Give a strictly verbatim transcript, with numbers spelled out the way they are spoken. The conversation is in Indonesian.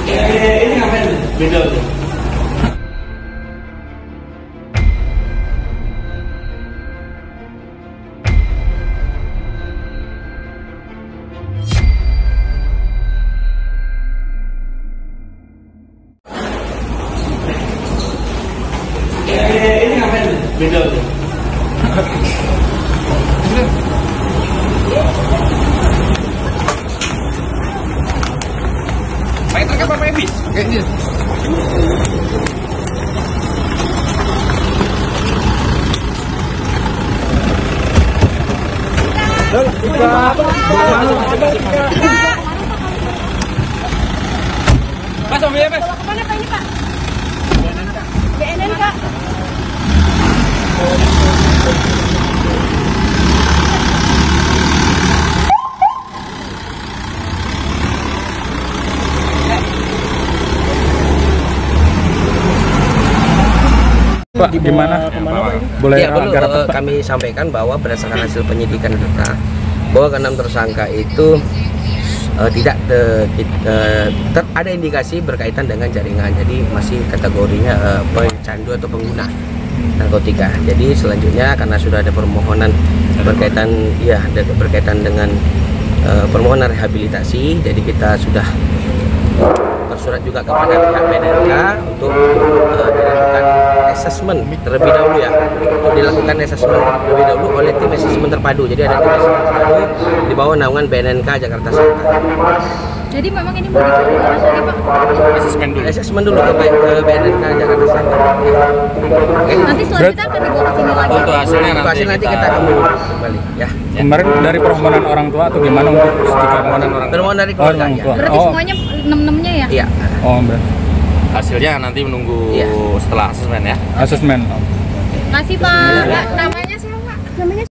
Eh, ini ngapain? Beda tuh. Eh, ini ngapain? Beda tuh. Main terkait Bapak Ebi? Kayaknya. Mas, mobilnya Mas. Kemana Pak ini Pak? B N N K. Pak, gimana? Boleh ya, perlu agar uh, kami sampaikan bahwa berdasarkan hasil penyidikan kita bahwa keenam tersangka itu uh, tidak te, uh, ter, ada indikasi berkaitan dengan jaringan, jadi masih kategorinya uh, pencandu atau pengguna narkotika. Jadi selanjutnya karena sudah ada permohonan berkaitan ya berkaitan dengan uh, permohonan rehabilitasi, jadi kita sudah bersurat juga kepada pihak B N N K untuk uh, dilakukan asesmen terlebih dahulu ya, untuk dilakukan asesmen terlebih dahulu oleh tim asesmen terpadu. Jadi ada tim asesmen terpadu di bawah naungan B N N K Jakarta Selatan. Jadi memang ini mau dilakukan lagi Pak? Asesmen dulu. Asesmen dulu ke, ke B N N K Jakarta Selatan. Oke. Nanti selanjutnya akan dibawa ke sini lagi. Untuk hasilnya Untuk nanti, hasil nanti kita akan kembali ya. kemarin dari permohonan orang tua atau gimana untuk jika permohonan orang tua? Permohonan dari Oh, keluarga orang ya. tua. Berarti Oh. semuanya enam-enamnya ya? Iya. Oh, berarti Hasilnya nanti menunggu Iya. setelah asesmen ya. asesmen. Kasih Pak. Namanya siapa Pak? Namanya